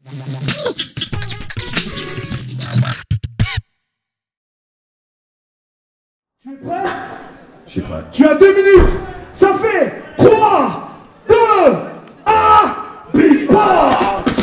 Tu es prêt? Je suis prêt. Tu as 2 minutes. Ça fait 3, 2, 1, Beatbox.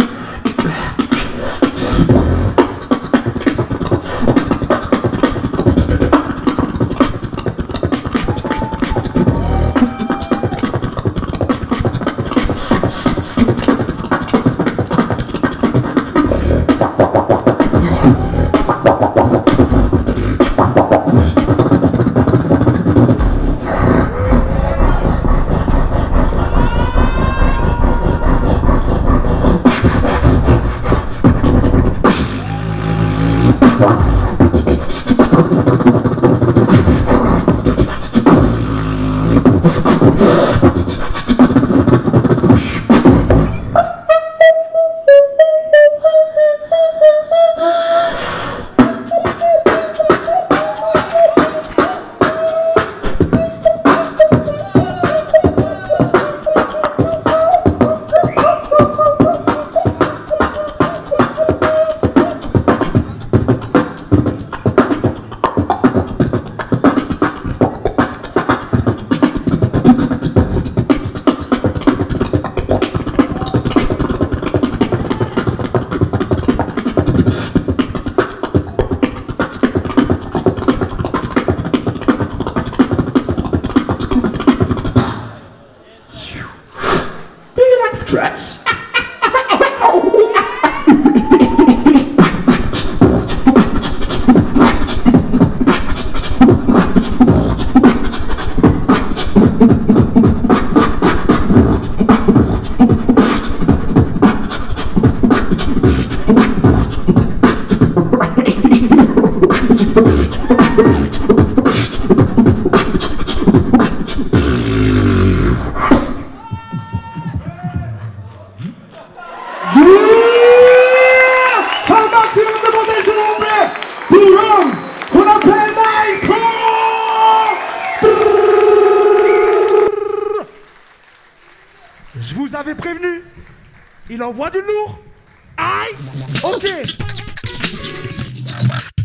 Scratch. Un maximum de bordel, s'il vous plaît, pour l'homme qu'on appelle Mystraw. Je vous avais prévenu, il envoie du lourd. Aïe. Ok.